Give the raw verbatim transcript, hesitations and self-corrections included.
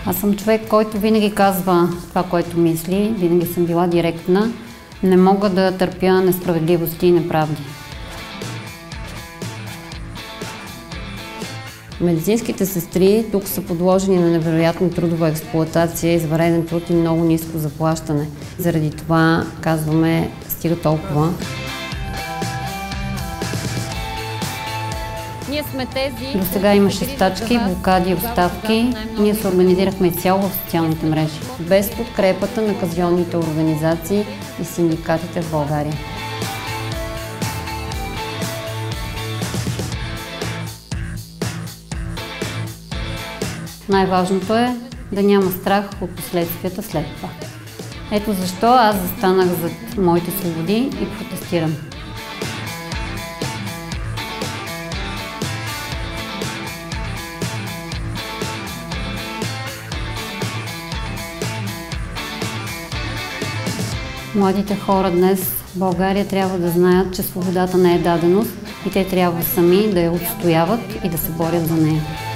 Аз съм човек, който винаги казва това, което мисли, винаги съм била директна. Не мога да търпя несправедливости и неправди. Медицинските сестри тук са подложени на невероятна трудова експлоатация, извънреден труд и много ниско заплащане. Заради това казваме стига толкова. Ние сме тези... До сега имаше стачки, блокади, оставки. Ние се организирахме цяло в социалните мрежи. Без подкрепата на казионните организации и синдикатите в България. Най-важното е да няма страх от последствията след това. Ето защо аз застанах зад моите свободи и протестирам. Младите хора днес в България трябва да знаят, че свободата не е даденост и те трябва сами да я отстояват и да се борят за нея.